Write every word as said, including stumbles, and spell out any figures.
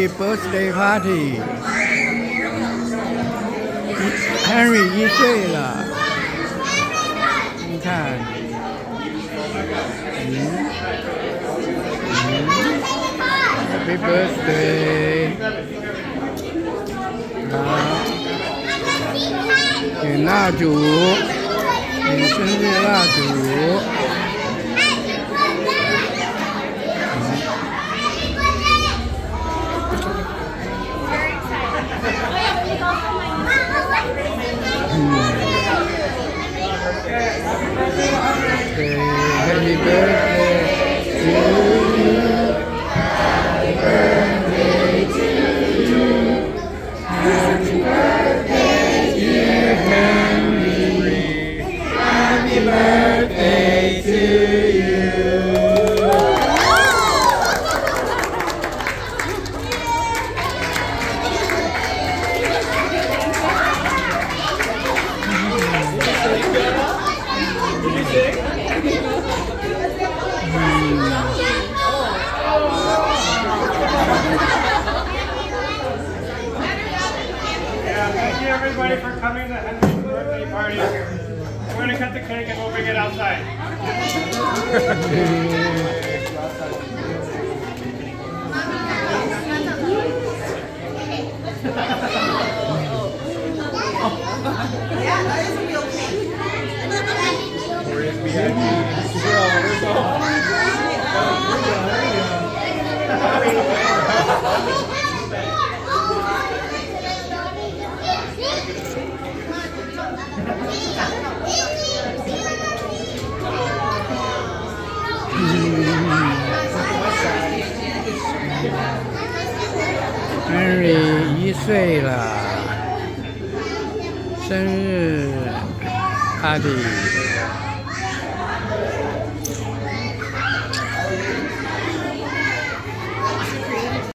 Henry birthday party。Henry 一岁了，你看，嗯嗯 ，Happy birthday！ 好，点蜡烛，点生日蜡烛。 Happy birthday to you. Happy birthday to you. Happy birthday, dear Henry. Happy birthday to you. Thank you everybody for coming to Henry's birthday party. We're going to cut the cake and we'll bring it outside. Yeah, that is a real cake. Where's B I P? Where's all? Henry 一岁了，生日 party。